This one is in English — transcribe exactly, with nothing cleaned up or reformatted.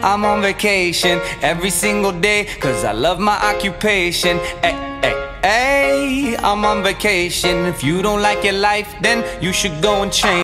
I'm on vacation every single day, cause I love my occupation. Ay, ay, ay, I'm on vacation. If you don't like your life, then you should go and change.